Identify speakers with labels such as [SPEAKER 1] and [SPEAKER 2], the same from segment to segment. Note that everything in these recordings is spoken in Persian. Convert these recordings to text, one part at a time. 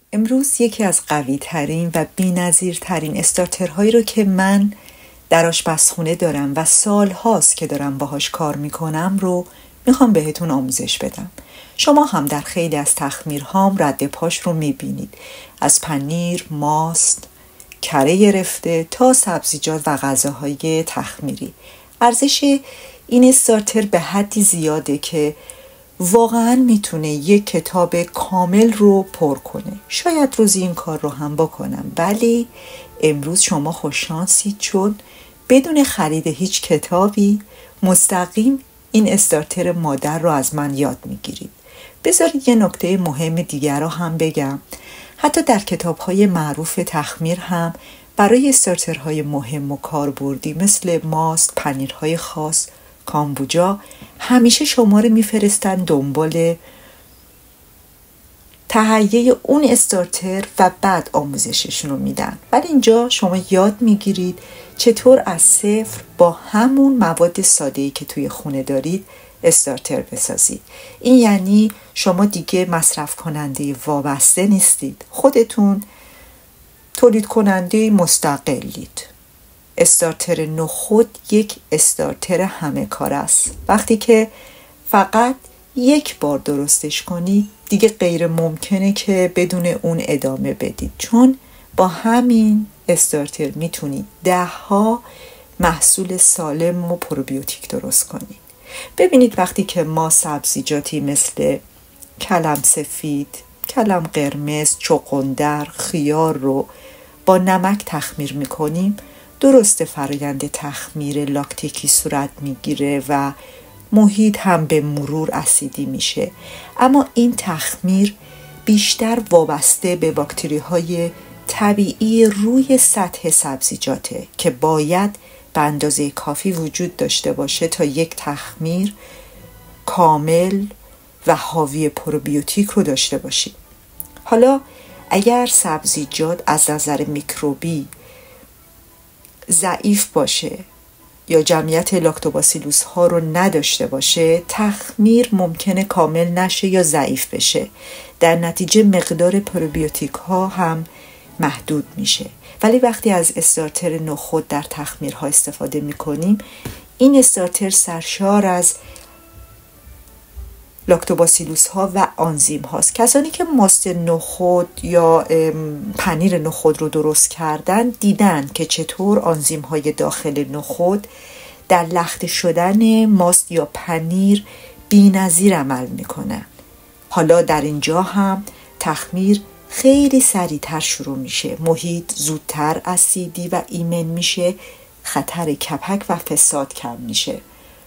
[SPEAKER 1] امروز یکی از قوی ترین و بی‌نظیر ترین استارترهایی رو که من در آشپزخونه دارم و سال هاست که دارم باهاش کار میکنم رو میخوام بهتون آموزش بدم. شما هم در خیلی از تخمیرهام رد پاش رو میبینید، از پنیر، ماست، کره گرفته تا سبزیجات و غذاهای تخمیری. ارزش این استارتر به حدی زیاده که واقعا میتونه یک کتاب کامل رو پر کنه. شاید روزی این کار رو هم بکنم، ولی امروز شما خوششانسید چون بدون خرید هیچ کتابی مستقیم این استارتر مادر رو از من یاد میگیرید. بذارید یه نکته مهم دیگر رو هم بگم. حتی در کتاب‌های معروف تخمیر هم برای استارترهای مهم و کاربردی مثل ماست، پنیرهای خاص، کامبوجا همیشه شما رو میفرستن دنبال تهیه اون استارتر و بعد آموزششون رو میدن. ولی اینجا شما یاد میگیرید چطور از صفر با همون مواد ساده‌ای که توی خونه دارید استارتر بسازید. این یعنی شما دیگه مصرف کننده وابسته نیستید، خودتون تولید کننده مستقلید. استارتر نخود یک استارتر همه کار است. وقتی که فقط یک بار درستش کنید دیگه غیر ممکنه که بدون اون ادامه بدید، چون با همین استارتر میتونید 10 محصول سالم و پروبیوتیک درست کنید. ببینید وقتی که ما سبزیجاتی مثل کلم سفید، کلم قرمز، چغندر، خیار رو با نمک تخمیر میکنیم، درست فرآیند تخمیر لاکتیکی صورت میگیره و محیط هم به مرور اسیدی میشه، اما این تخمیر بیشتر وابسته به باکتری های طبیعی روی سطح سبزیجاته که باید به اندازه کافی وجود داشته باشه تا یک تخمیر کامل و حاوی پروبیوتیک رو داشته باشید. حالا اگر سبزیجات از نظر میکروبی ضعیف باشه یا جمعیت لاکتوباسیلوس ها رو نداشته باشه، تخمیر ممکنه کامل نشه یا ضعیف بشه. در نتیجه مقدار پروبیوتیک ها هم محدود میشه. ولی وقتی از استارتر نخود در تخمیرها استفاده میکنیم، این استارتر سرشار از لاکتوباسیلوس ها و آنزیم هاست. کسانی که ماست نخود یا پنیر نخود رو درست کردن دیدن که چطور آنزیم های داخل نخود در لخته شدن ماست یا پنیر بی‌نظیر عمل میکنن. حالا در اینجا هم تخمیر خیلی سریعتر شروع میشه، محیط زودتر اسیدی و ایمن میشه، خطر کپک و فساد کم میشه.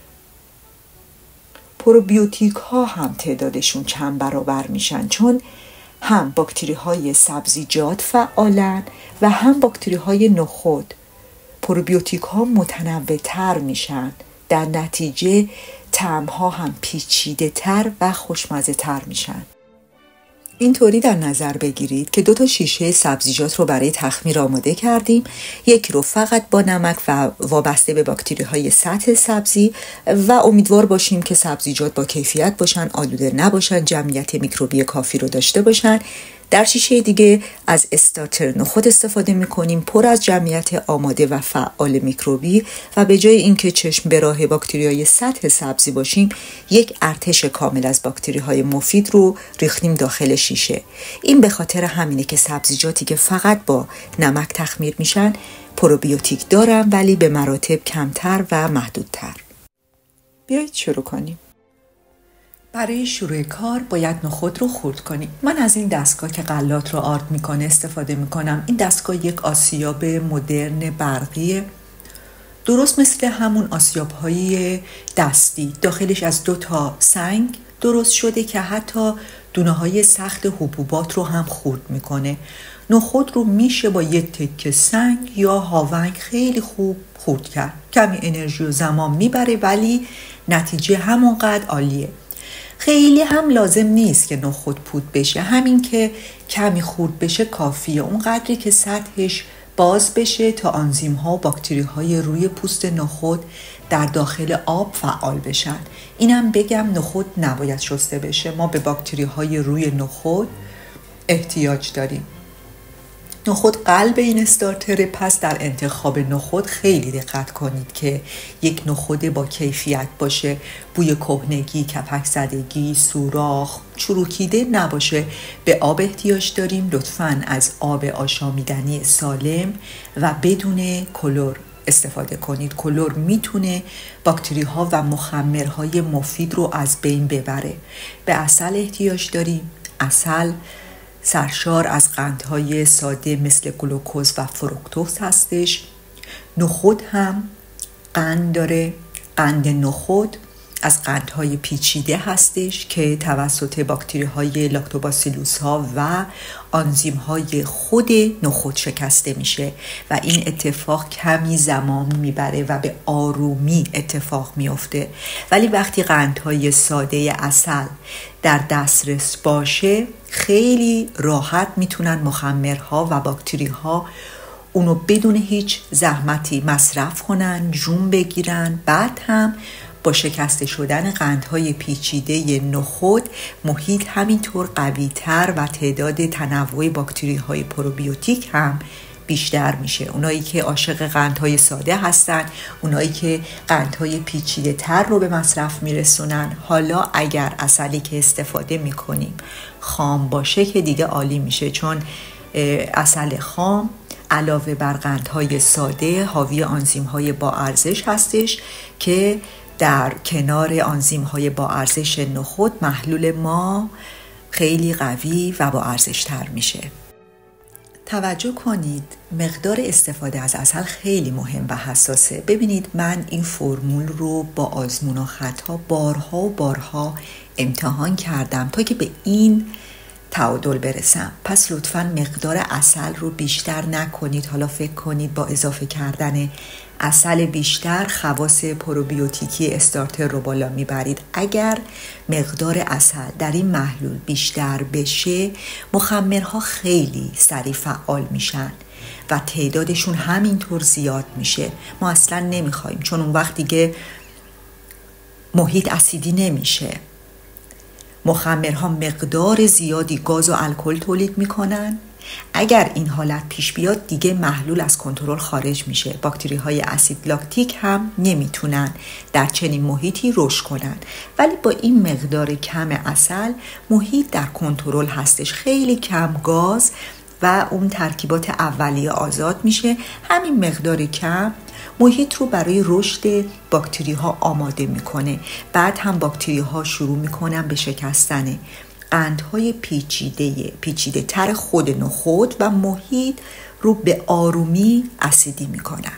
[SPEAKER 1] پروبیوتیک ها هم تعدادشون چند برابر میشن، چون هم باکتری های سبزیجات فعالن و هم باکتری های نخود. پروبیوتیک ها متنوع تر میشن، در نتیجه طعم ها هم پیچیده تر و خوشمزه تر میشن. اینطوری در نظر بگیرید که 2 شیشه سبزیجات رو برای تخمیر آماده کردیم. یک رو فقط با نمک و وابسته به باکتری های سطح سبزی و امیدوار باشیم که سبزیجات با کیفیت باشن، آلوده نباشن، جمعیت میکروبی کافی رو داشته باشن. در شیشه دیگه از استارتر نخود استفاده میکنیم، پر از جمعیت آماده و فعال میکروبی، و به جای اینکه چشم به راه باکتریای سطح سبزی باشیم، یک ارتش کامل از باکتری های مفید رو ریختیم داخل شیشه. این به خاطر همینه که سبزیجاتی که فقط با نمک تخمیر میشن پروبیوتیک دارن، ولی به مراتب کمتر و محدودتر. بیایید شروع کنیم. برای شروع کار باید نخود رو خرد کنیم. من از این دستگاه که غلات رو آرد میکنه استفاده میکنم. این دستگاه یک آسیاب مدرن برقیه، درست مثل همون آسیاب‌های دستی. داخلش از 2 تا سنگ درست شده که حتی دونه‌های سخت حبوبات رو هم خرد میکنه. نخود رو میشه با یک تکه سنگ یا هاونگ خیلی خوب خرد کرد. کمی انرژی و زمان میبره ولی نتیجه همونقدر عالیه. خیلی هم لازم نیست که نخود پود بشه، همین که کمی خرد بشه کافیه، اون قدری که سطحش باز بشه تا آنزیم ها و باکتری های روی پوست نخود در داخل آب فعال بشن. اینم بگم نخود نباید شسته بشه. ما به باکتری های روی نخود احتیاج داریم. نخود قلب این استارتره، پس در انتخاب نخود خیلی دقت کنید که یک نخود با کیفیت باشه، بوی کهنگی، کپک زدگی، سوراخ، چروکیده نباشه. به آب احتیاج داریم، لطفاً از آب آشامیدنی سالم و بدون کلور استفاده کنید. کلور میتونه باکتری ها و مخمرهای مفید رو از بین ببره. به عسل احتیاج داریم. عسل سرشار از قندهای ساده مثل گلوکوز و فروکتوز هستش. نخود هم قند داره. قند نخود از قندهای پیچیده هستش که توسط باکتری های لاکتوباسیلوس ها و آنزیم های خود نخود شکسته میشه و این اتفاق کمی زمان میبره و به آرومی اتفاق میفته. ولی وقتی قندهای ساده عسل در دسترس باشه، خیلی راحت میتونن مخمرها و باکتری ها اونو بدون هیچ زحمتی مصرف کنن، جون بگیرن. بعد هم با شکسته شدن قندهای پیچیده نخود، محیط همینطور قوی‌تر و تعداد تنوع باکتری‌های پروبیوتیک هم بیشتر میشه. اونایی که عاشق قندهای ساده هستن، اونایی که قندهای پیچیده تر رو به مصرف میرسونن. حالا اگر عسلی که استفاده میکنیم خام باشه که دیگه عالی میشه، چون عسل خام علاوه بر قندهای ساده حاوی آنزیم‌های با ارزش هستش که در کنار آنزیم‌های با ارزش نخود محلول ما خیلی قوی و با ارزش تر میشه. توجه کنید، مقدار استفاده از عسل خیلی مهم و حساسه. ببینید من این فرمول رو با آزمون و خطا بارها و بارها امتحان کردم تا که به این تعادل برسم. پس لطفاً مقدار عسل رو بیشتر نکنید. حالا فکر کنید با اضافه کردن عسل بیشتر خواص پروبیوتیکی استارتر رو بالا میبرید. اگر مقدار عسل در این محلول بیشتر بشه، مخمرها خیلی سریع فعال میشن و تعدادشون همینطور زیاد میشه. ما اصلا نمیخوایم، چون اون وقت دیگه محیط اسیدی نمیشه. مخمرها مقدار زیادی گاز و الکل تولید میکنن. اگر این حالت پیش بیاد، دیگه محلول از کنترل خارج میشه. باکتری های اسید لاکتیک هم نمیتونن در چنین محیطی رشد کنن. ولی با این مقدار کم عسل محیط در کنترل هستش. خیلی کم گاز و اون ترکیبات اولیه آزاد میشه. همین مقدار کم محیط رو برای رشد باکتری ها آماده میکنه. بعد هم باکتری ها شروع میکنن به شکستن قندهای پیچیده تر خود نخود و محیط رو به آرومی اسیدی میکنن.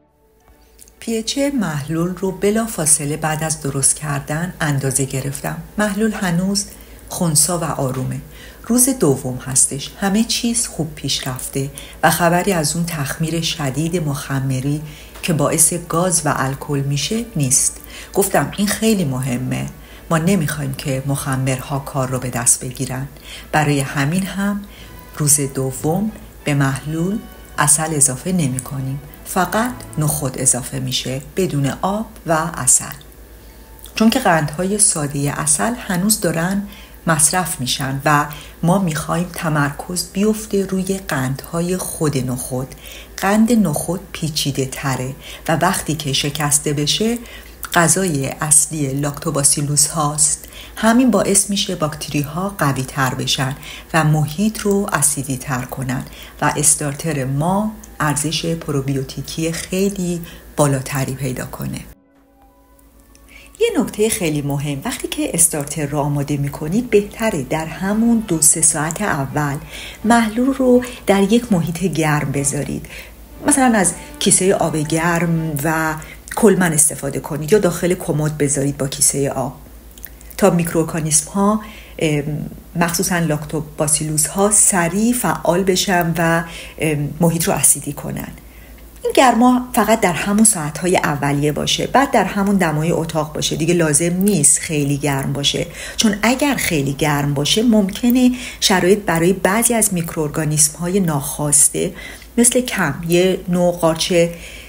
[SPEAKER 1] pH محلول رو بلا فاصله بعد از درست کردن اندازه گرفتم. محلول هنوز خنثی و آرومه. روز دوم هستش. همه چیز خوب پیش رفته و خبری از اون تخمیر شدید مخمری که باعث گاز و الکل میشه نیست. گفتم این خیلی مهمه. ما نمیخوایم که مخمرها کار رو به دست بگیرن. برای همین هم روز دوم به محلول عسل اضافه نمی کنیم. فقط نخود اضافه میشه بدون آب و عسل. چون که قندهای ساده عسل هنوز دارن مصرف میشن و ما میخوایم تمرکز بیفته روی قندهای خود نخود. قند نخود پیچیده تره و وقتی که شکسته بشه غذای اصلی لاکتوباسیلوس هاست. همین باعث میشه باکتری ها قوی تر بشن و محیط رو اسیدی تر کنن و استارتر ما ارزش پروبیوتیکی خیلی بالاتری پیدا کنه. یه نکته خیلی مهم، وقتی که استارتر رو آماده میکنید بهتره در همون 2-3 ساعت اول محلول رو در یک محیط گرم بذارید. مثلا از کیسه آب گرم و کلمن استفاده کنید یا داخل کمد بذارید با کیسه آب تا میکروارگانیسم ها مخصوصا لاکتوباسیلوس ها سریع فعال بشن و محیط رو اسیدی کنن. این گرما فقط در همون ساعتهای اولیه باشه، بعد در همون دمای اتاق باشه. دیگه لازم نیست خیلی گرم باشه، چون اگر خیلی گرم باشه ممکنه شرایط برای بعضی از میکروارگانیسم های ناخواسته مثل کم یه نوع قارچ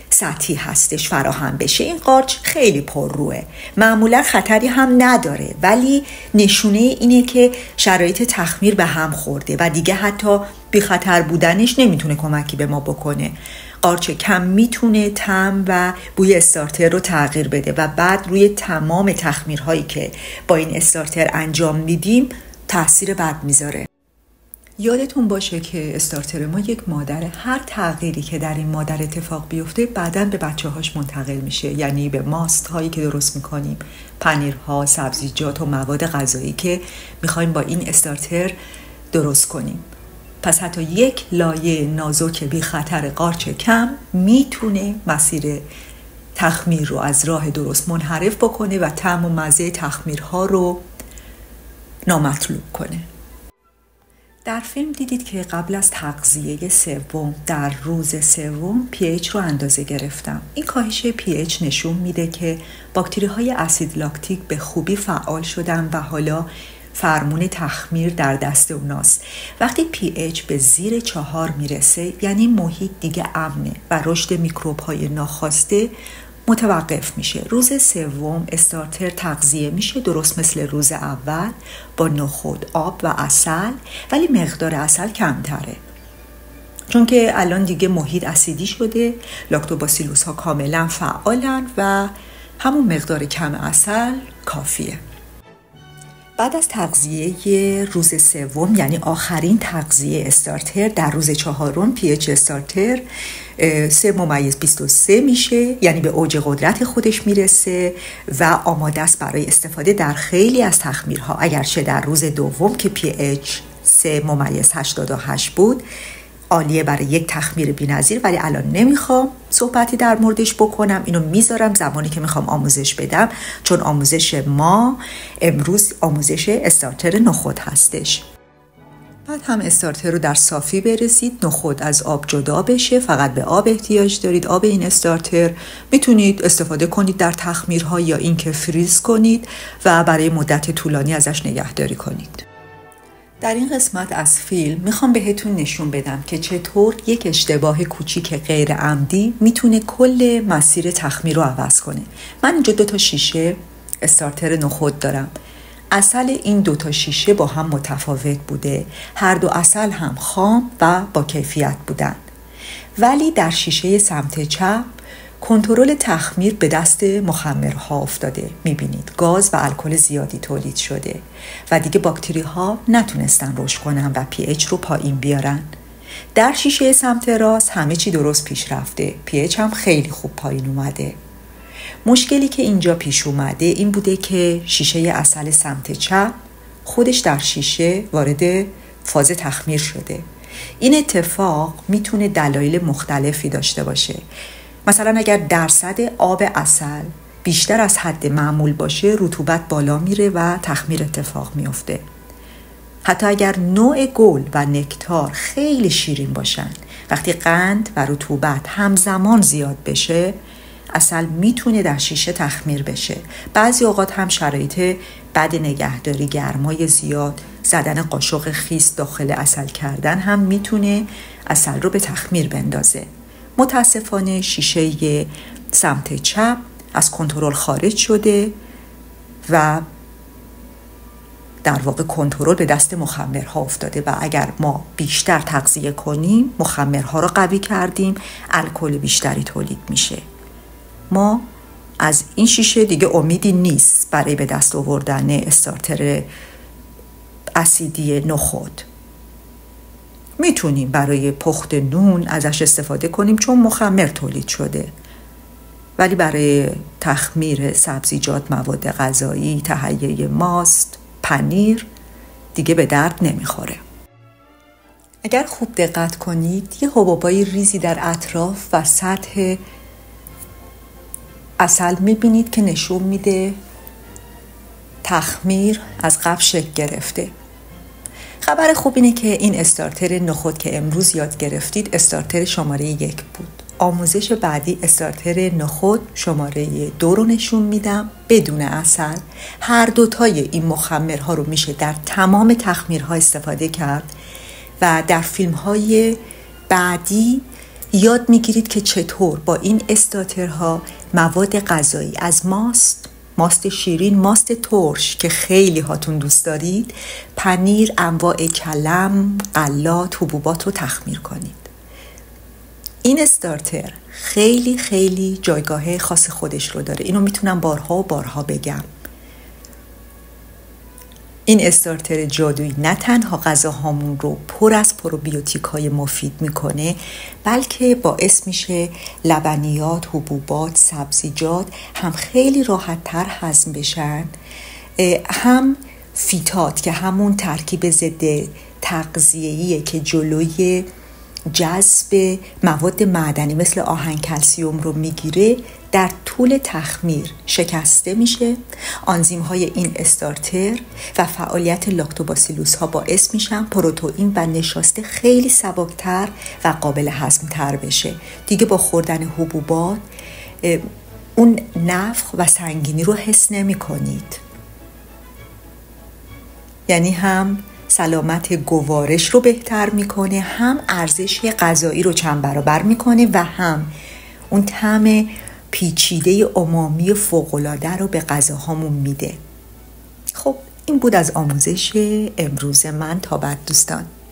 [SPEAKER 1] سطحی هستش فراهم بشه. این قارچ خیلی پرروه، معمولا خطری هم نداره، ولی نشونه اینه که شرایط تخمیر به هم خورده و دیگه حتی بی خطر بودنش نمیتونه کمکی به ما بکنه. قارچ کم میتونه طعم و بوی استارتر رو تغییر بده و بعد روی تمام تخمیرهایی که با این استارتر انجام میدیم تاثیر بد میذاره. یادتون باشه که استارتر ما یک مادره. هر تغییری که در این مادر اتفاق بیفته بعداً به بچه‌هاش منتقل میشه، یعنی به ماست هایی که درست میکنیم، پنیرها، سبزیجات و مواد غذایی که میخوایم با این استارتر درست کنیم. پس حتی یک لایه نازک بی خطر قارچ کم میتونه مسیر تخمیر رو از راه درست منحرف بکنه و طعم و مزه تخمیرها رو نامطلوب کنه. در فیلم دیدید که قبل از تغذیه سوم در روز سوم pH رو اندازه گرفتم. این کاهش pH نشون میده که باکتری های اسید لاکتیک به خوبی فعال شدن و حالا فرمون تخمیر در دست اوناست. وقتی pH به زیر 4 میرسه یعنی محیط دیگه امنه و رشد میکروب های ناخواسته متوقف میشه. روز سوم استارتر تغذیه میشه درست مثل روز اول با نخود، آب و عسل، ولی مقدار عسل کمتره چون که الان دیگه محیط اسیدی شده، لاکتوباسیلوس ها کاملا فعالن و همون مقدار کم عسل کافیه. بعد از تغذیه روز سوم یعنی آخرین تغذیه استارتر در روز چهارم pH استارتر 3.23 میشه، یعنی به اوج قدرت خودش میرسه و آماده است برای استفاده در خیلی از تخمیرها. اگرچه در روز دوم که pH 3.88 بود عالیه برای یک تخمیر بی‌نظیر، ولی الان نمیخوام صحبتی در موردش بکنم، اینو میذارم زمانی که میخوام آموزش بدم، چون آموزش ما امروز آموزش استارتر نخود هستش. بعد هم استارتر رو در صافی بریزید، نخود از آب جدا بشه، فقط به آب احتیاج دارید، آب این استارتر. میتونید استفاده کنید در تخمیرها یا اینکه فریز کنید و برای مدت طولانی ازش نگهداری کنید. در این قسمت از فیلم میخوام بهتون نشون بدم که چطور یک اشتباه کوچیک غیر عمدی میتونه کل مسیر تخمیر رو عوض کنه. من اینجا 2 شیشه استارتر نخود دارم. عسل این 2 شیشه با هم متفاوت بوده، هر 2 عسل هم خام و با کیفیت بودن، ولی در شیشه سمت چپ کنترل تخمیر به دست مخمرها افتاده. میبینید گاز و الکل زیادی تولید شده و دیگه باکتری ها نتونستن رشد کنن و pH رو پایین بیارن. در شیشه سمت راست همه چی درست پیش رفته، pH هم خیلی خوب پایین اومده. مشکلی که اینجا پیش اومده این بوده که شیشه عسل سمت چپ خودش در شیشه وارد فاز تخمیر شده. این اتفاق میتونه دلایل مختلفی داشته باشه. مثلا اگر درصد آب عسل بیشتر از حد معمول باشه رطوبت بالا میره و تخمیر اتفاق میفته. حتی اگر نوع گل و نکتار خیلی شیرین باشن، وقتی قند و رطوبت همزمان زیاد بشه عسل میتونه در شیشه تخمیر بشه. بعضی اوقات هم شرایط بد نگهداری، گرمای زیاد، زدن قاشق خیس داخل عسل کردن هم میتونه عسل رو به تخمیر بندازه. متاسفانه شیشه سمت چپ از کنترل خارج شده و در واقع کنترل به دست مخمرها افتاده و اگر ما بیشتر تغذیه کنیم مخمرها رو قوی کردیم، الکل بیشتری تولید میشه. ما از این شیشه دیگه امیدی نیست برای به دست آوردن استارتر اسیدی نخود. میتونیم برای پخت نون ازش استفاده کنیم چون مخمر تولید شده، ولی برای تخمیر سبزیجات، مواد غذایی، تهیه ماست، پنیر دیگه به درد نمیخوره. اگر خوب دقت کنید یه حبابای ریزی در اطراف و سطح عسل میبینید که نشون میده تخمیر از قبل شکل گرفته. خبر خوب اینه که این استارتر نخود که امروز یاد گرفتید استارتر شماره 1 بود. آموزش بعدی استارتر نخود شماره 2 رو نشون میدم بدون عسل. هر دوتای این مخمرها رو میشه در تمام تخمیرها استفاده کرد و در فیلم‌های بعدی یاد میگیرید که چطور با این استارترها مواد غذایی از ماست شیرین، ماست ترش که خیلی هاتون دوست دارید، پنیر، انواع کلم، غلات، حبوبات رو تخمیر کنید. این استارتر خیلی خیلی جایگاه خاص خودش رو داره. اینو میتونم بارها و بارها بگم. این استارتر جادویی نه تنها غذاهامون رو پر از پروبیوتیک های مفید میکنه، بلکه باعث میشه لبنیات، حبوبات، سبزیجات هم خیلی راحت تر هضم بشن، هم فیتات که همون ترکیب ضد تغذیه‌ایه که جلوی جذب مواد معدنی مثل آهن، کلسیم رو میگیره، در طول تخمیر شکسته میشه. آنزیم های این استارتر و فعالیت لاکتوباسیلوس ها باعث میشن پروتئین و نشاسته خیلی سبکتر و قابل هضم تر بشه. دیگه با خوردن حبوبات اون نفخ و سنگینی رو حس نمی کنید. یعنی هم سلامت گوارش رو بهتر میکنه، هم ارزش غذایی رو چند برابر میکنه و هم اون طعم پیچیده امامی فوق‌العاده رو به غذاهامون میده. خب این بود از آموزش امروز من. تا بعد دوستان.